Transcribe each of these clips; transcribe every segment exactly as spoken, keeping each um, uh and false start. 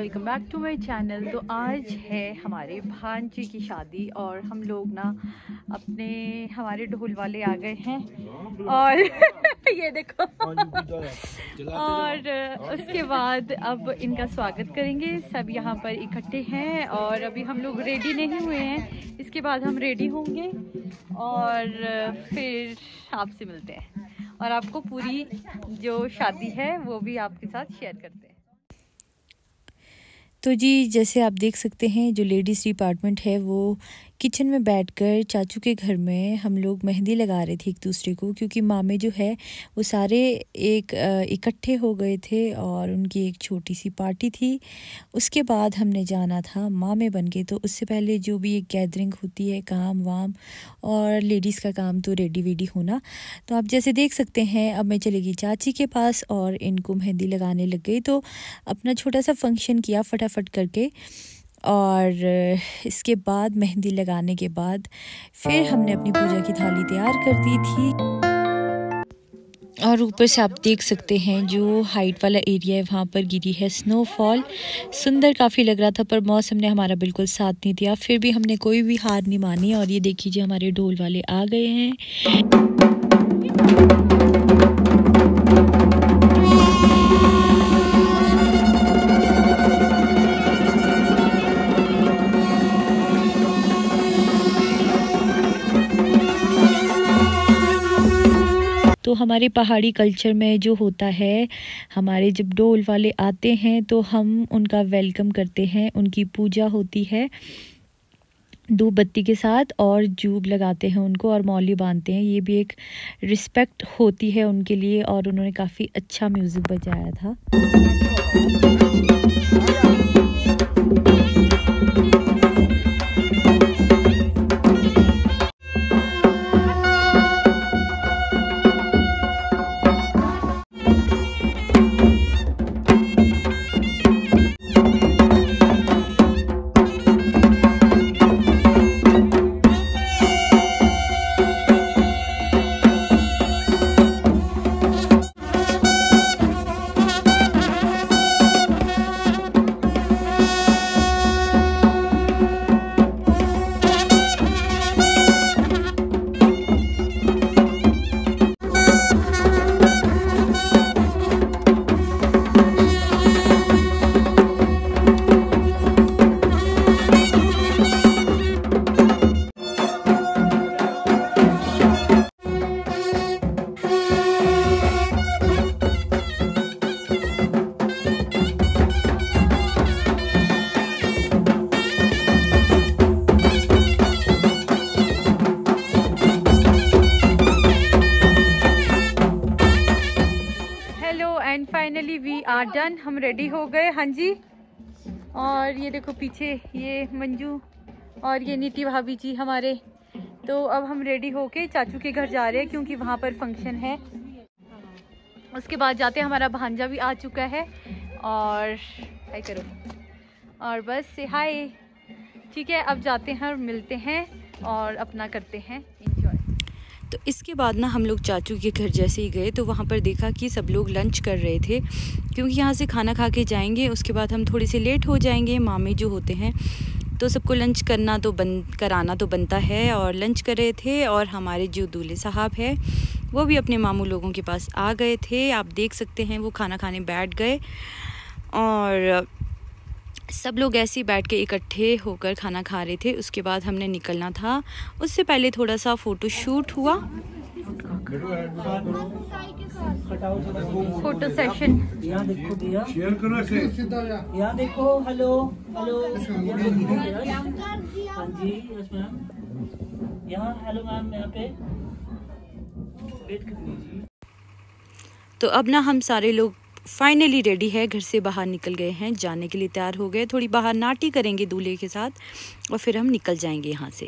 Welcome back to my channel. तो आज है हमारे भांजी की शादी और हम लोग ना अपने हमारे ढोल वाले आ गए हैं और ये देखो और उसके बाद अब इनका स्वागत करेंगे। सब यहाँ पर इकट्ठे हैं और अभी हम लोग रेडी नहीं हुए हैं, इसके बाद हम रेडी होंगे और फिर आपसे मिलते हैं और आपको पूरी जो शादी है वो भी आपके साथ शेयर करते हैं। तो जी जैसे आप देख सकते हैं जो लेडीज़ डिपार्टमेंट है वो किचन में बैठकर चाचू के घर में हम लोग मेहंदी लगा रहे थे एक दूसरे को, क्योंकि मामे जो है वो सारे एक इकट्ठे हो गए थे और उनकी एक छोटी सी पार्टी थी। उसके बाद हमने जाना था मामे बन के, तो उससे पहले जो भी एक गैदरिंग होती है काम वाम और लेडीज़ का काम तो रेडी वेडी होना। तो आप जैसे देख सकते हैं अब मैं चली गई चाची के पास और इनको मेहंदी लगाने लग गई। तो अपना छोटा सा फंक्शन किया फटाफट करके और इसके बाद मेहंदी लगाने के बाद फिर हमने अपनी पूजा की थाली तैयार कर दी थी। और ऊपर से आप देख सकते हैं जो हाइट वाला एरिया है वहाँ पर गिरी है स्नोफॉल। सुंदर काफ़ी लग रहा था पर मौसम ने हमारा बिल्कुल साथ नहीं दिया, फिर भी हमने कोई भी हार नहीं मानी। और ये देखिए हमारे ढोल वाले आ गए हैं। तो हमारे पहाड़ी कल्चर में जो होता है, हमारे जब ढोल वाले आते हैं तो हम उनका वेलकम करते हैं, उनकी पूजा होती है धूप बत्ती के साथ और जूब लगाते हैं उनको और मौली बांधते हैं। ये भी एक रिस्पेक्ट होती है उनके लिए और उन्होंने काफ़ी अच्छा म्यूज़िक बजाया था। And finally we are done, हम रेडी हो गए। हाँ जी, और ये देखो पीछे ये मंजू और ये नीति भाभी जी हमारे। तो अब हम रेडी होके चाचू के घर जा रहे हैं क्योंकि वहाँ पर फंक्शन है। उसके बाद जाते हैं, हमारा भांजा भी आ चुका है और हाय करो और बस से हाय। ठीक है, अब जाते हैं और मिलते हैं और अपना करते हैं एंजॉय। तो इसके बाद ना हम लोग चाचू के घर जैसे ही गए तो वहाँ पर देखा कि सब लोग लंच कर रहे थे, क्योंकि यहाँ से खाना खा के जाएंगे, उसके बाद हम थोड़े से लेट हो जाएंगे। मामे जो होते हैं तो सबको लंच करना तो बन कराना तो बनता है और लंच कर रहे थे। और हमारे जो दूल्हे साहब है वो भी अपने मामू लोगों के पास आ गए थे। आप देख सकते हैं वो खाना खाने बैठ गए और सब लोग ऐसे ही बैठ के इकट्ठे होकर खाना खा रहे थे। उसके बाद हमने निकलना था, उससे पहले थोड़ा सा फ़ोटो शूट हुआ, फोटो सेशन। यहाँ देखो भैया, यहाँ देखो, हेलो हेलो, हाँ जी यस मैम, यहाँ हेलो मैम, यहाँ पे वेट कर लीजिए। तो अब ना हम सारे लोग फाइनली रेडी है, घर से बाहर निकल गए हैं, जाने के लिए तैयार हो गए। थोड़ी बाहर नाटी करेंगे दूल्हे के साथ और फिर हम निकल जाएंगे यहाँ से।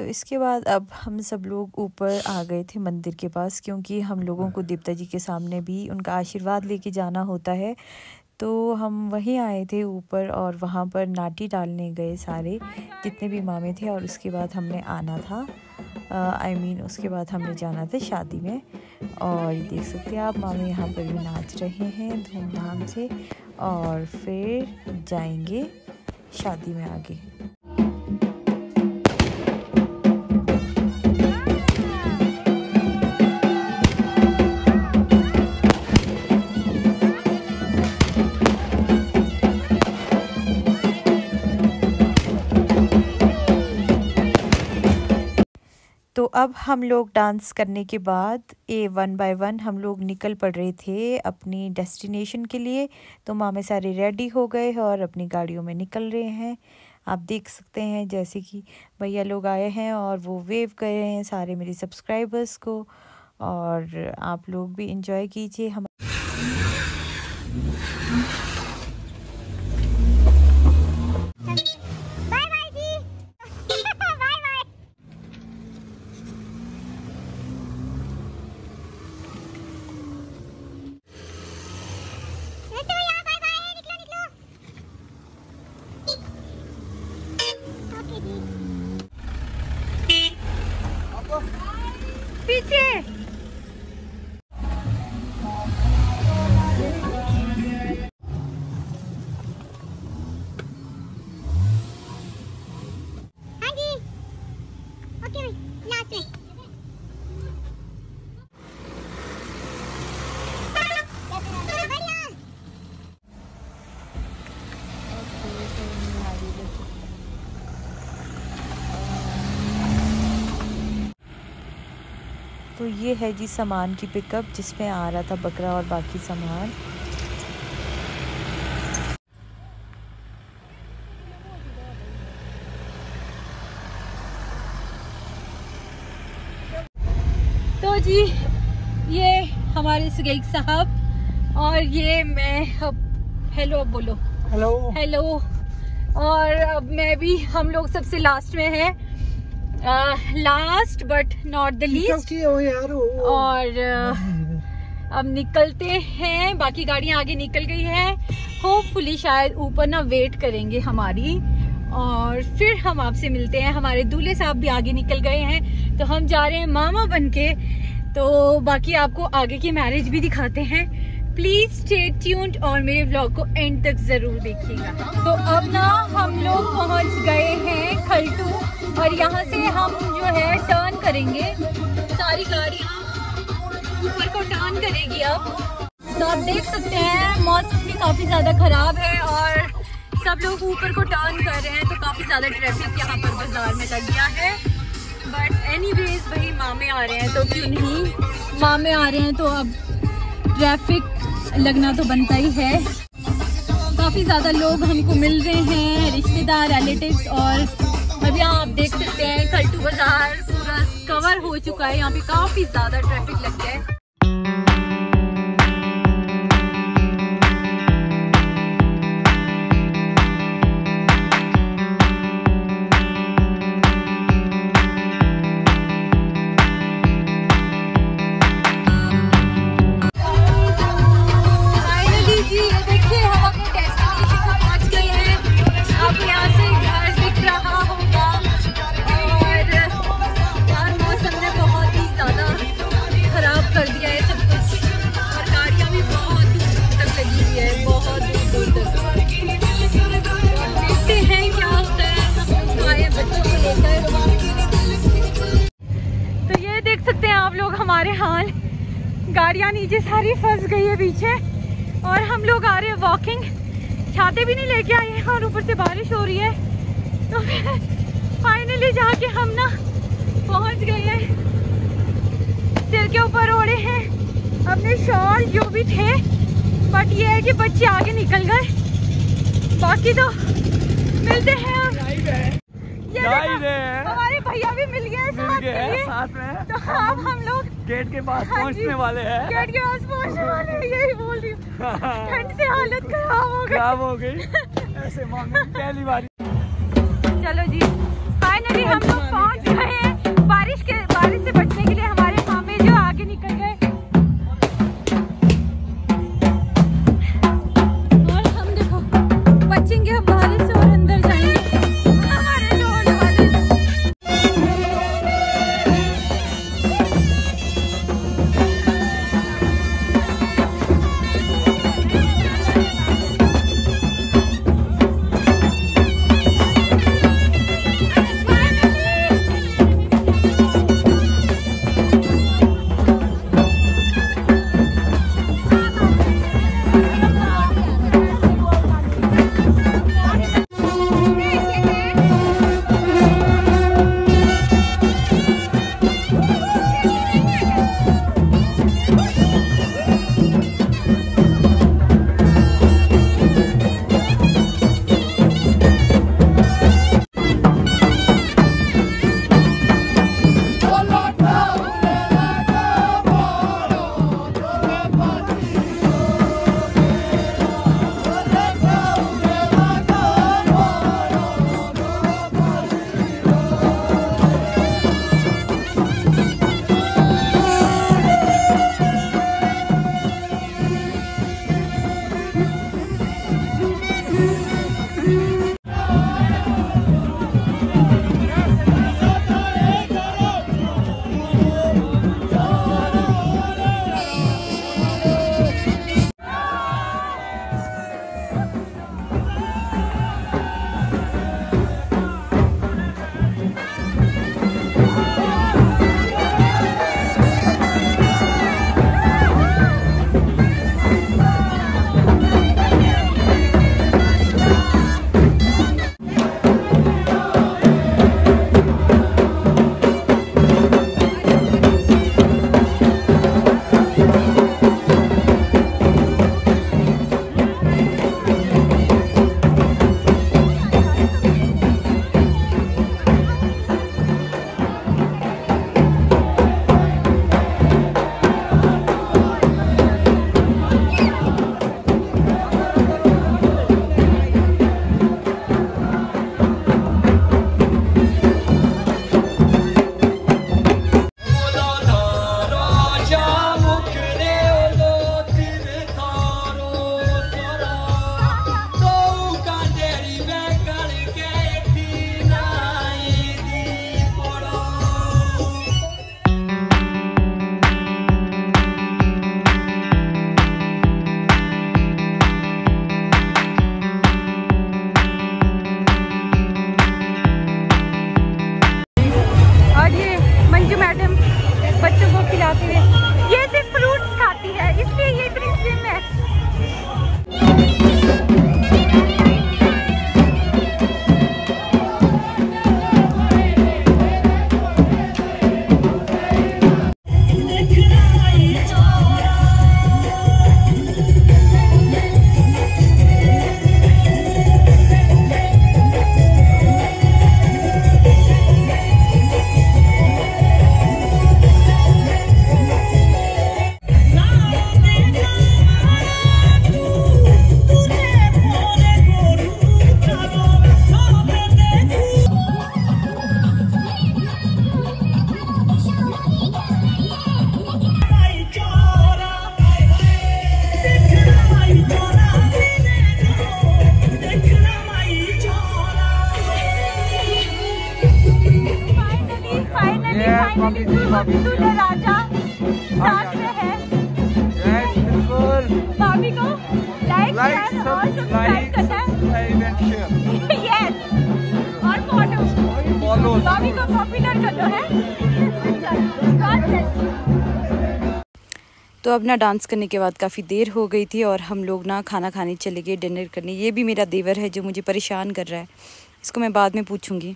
इसके बाद अब हम सब लोग ऊपर आ गए थे मंदिर के पास, क्योंकि हम लोगों को देवता जी के सामने भी उनका आशीर्वाद लेके जाना होता है। तो हम वहीं आए थे ऊपर और वहाँ पर नाटी डालने गए सारे जितने भी मामे थे, और उसके बाद हमने आना था, I uh, mean I mean, उसके बाद हमने जाना था शादी में। और ये देख सकते हैं आप मामे यहाँ पर भी नाच रहे हैं धूमधाम से, और फिर जाएंगे शादी में आगे। तो अब हम लोग डांस करने के बाद ए वन बाय वन हम लोग निकल पड़ रहे थे अपनी डेस्टिनेशन के लिए। तो मामे सारे रेडी हो गए हैं और अपनी गाड़ियों में निकल रहे हैं। आप देख सकते हैं जैसे कि भैया लोग आए हैं और वो वेव कर रहे हैं सारे मेरे सब्सक्राइबर्स को, और आप लोग भी इंजॉय कीजिए। हम पीछे हाँ जी, ओके लास्ट में तो ये है जी सामान की पिकअप जिसमें आ रहा था बकरा और बाकी सामान। तो जी ये हमारे सुगैग साहब और ये मैं, अब हेलो अब बोलो हेलो हेलो। और अब मैं भी, हम लोग सबसे लास्ट में है, last but not the least. और uh, अब निकलते हैं, बाकी गाड़ियां आगे निकल गई है। होपफुली शायद ऊपर ना वेट करेंगे हमारी, और फिर हम आपसे मिलते हैं। हमारे दूल्हे साहब भी आगे निकल गए हैं, तो हम जा रहे हैं मामा बनके। तो बाकी आपको आगे की मैरिज भी दिखाते हैं। प्लीज स्टे ट्यून्ड और मेरे व्लॉग को एंड तक जरूर देखिएगा। तो अब ना हम लोग पहुंच गए हैं खल्टू, और यहाँ से हम जो है टर्न करेंगे, सारी गाड़ियाँ ऊपर को टर्न करेगी अब। तो आप देख सकते हैं मौसम भी काफी ज्यादा खराब है और सब लोग ऊपर को टर्न कर रहे हैं, तो काफी ज्यादा ट्रैफिक यहाँ पर बाजार में लग गया है। बट एनीवेज भाई मामे आ रहे हैं तो क्यों नहीं, मामे आ रहे हैं तो अब ट्रैफिक लगना तो बनता ही है। काफी ज्यादा लोग हमको मिल रहे हैं, रिश्तेदार, रिलेटिव्स। और अभी यहाँ आप देख सकते हैं खल्टू बाजार पूरा कवर हो चुका है, यहाँ पे काफी ज्यादा ट्रैफिक लग गया है। हमारे हाल गाड़ियां नीचे सारी फंस गई है पीछे, और हम लोग आ रहे हैं वॉकिंग। छाते भी नहीं लेके आए हैं और ऊपर से बारिश हो रही है। तो फिर फाइनली जाके हम ना पहुंच गए हैं। सिर के ऊपर ओढ़े हैं अपने शॉल जो भी थे, बट ये है कि बच्चे आगे निकल गए। बाकी तो मिलते हैं अब। ये हमारे भैया भी मिल गए साथ में, साथ में। तो अब हम लोग गेट के पास पहुंचने वाले हैं। गेट के पास पहुंचने वाले हैं, यही बोल रही हूँ। ठंड से हालत खराब हो गई खराब हो गई ऐसे मामले पहली बार। चलो जी फाइनली हम लोग पहुंच गए हैं। दूल्हा राजा साथ में है। यस बिल्कुल। भाभी को लाइक लाइक और सब्सक्राइब करना है। यस और फॉलो फॉलो भाभी को पॉपुलर कर दो है। God bless you। तो अब ना डांस करने के बाद काफ़ी देर हो गई थी और हम लोग ना खाना खाने चले गए, डिनर करने। ये भी मेरा देवर है जो मुझे परेशान कर रहा है, इसको मैं बाद में पूछूंगी।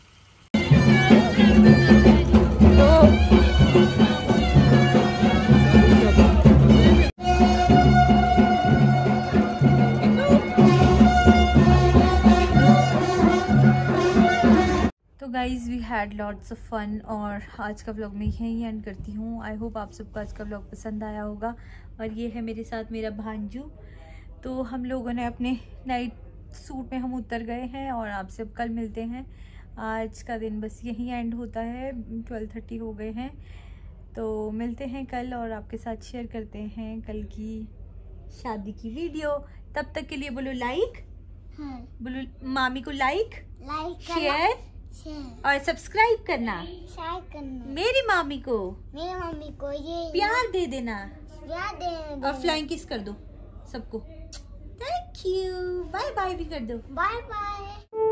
तो guys we had lots of fun और आज का व्लॉग मैं यहीं एंड करती हूँ। आई होप आप सबको आज का व्लॉग पसंद आया होगा। और ये है मेरे साथ मेरा भांजू। तो हम लोगों ने अपने नाइट सूट में हम उतर गए हैं और आप सब कल मिलते हैं। आज का दिन बस यहीं एंड होता है, ट्वेल्व थर्टी हो गए हैं। तो मिलते हैं कल और आपके साथ शेयर करते हैं कल की शादी की वीडियो। तब तक के लिए बोलो लाइक, हाँ। बोलो मामी को लाइक लाइक शेयर शेयर और सब्सक्राइब करना। शेयर करना। मेरी मामी को मेरी मम्मी को ये प्यार दे देना प्यार देना और फ्लाइंग किस कर दो सबको। थैंक यू, बाय बाय भी कर दो। Bye bye.